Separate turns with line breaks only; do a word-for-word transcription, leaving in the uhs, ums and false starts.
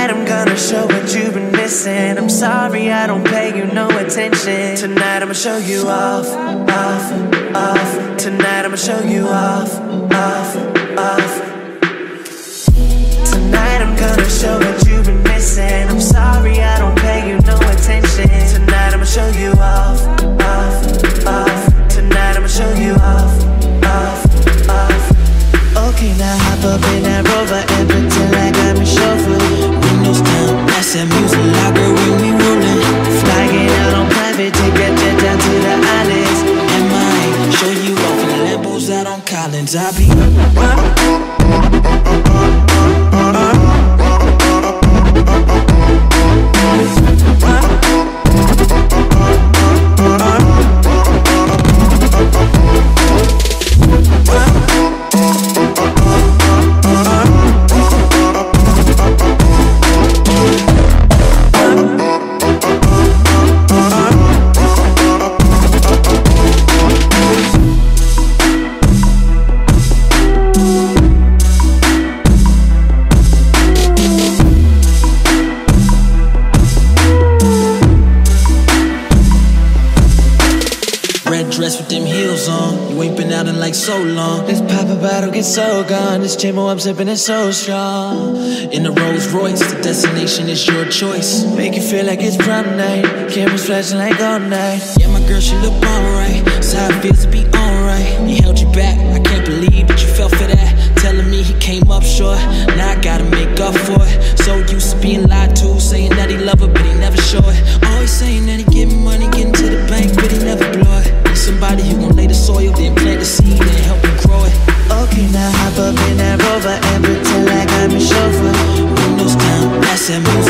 Tonight I'm gonna show what you've been missing. I'm sorry I don't pay you no attention. Tonight I'ma show you off, off, off. Tonight I'ma show you off, off, off. Tonight I'm gonna show what you've been missing. I'm sorry I don't pay you no attention. Tonight I'ma show you off, off, off. Tonight I'ma show you off, off, off. Okay, now hop up in that Rover and pretend like I'm a chauffeur. Windows down, that's that music locker when we rollin'. Flying out on private, take that jet down to the islands. And mine, show you off in the Lambos out on Collins. I be like so long. This pop a bottle gets so gone. This J-Mo I'm sipping is so strong. In the Rolls Royce, the destination is your choice. Make you feel like it's prom night. Cameras flashing like all night. Yeah, my girl, she look alright. So how it feels to be alright. He held you back, I can't believe that you fell for that. Telling me he came up short. Now I gotta make up for it. So used to being lied to, saying that he love her, but he never show it. Always saying that he getting money, getting to the bank, but he never blow it. Need somebody who gon' lay the soil, then plant the seed and help him grow it. Okay, now hop up in that Rover and pretend like I'm a chauffeur. Windows down, that's that music